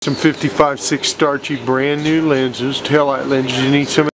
Some 55/6 starchy brand new lenses, taillight lenses. You need some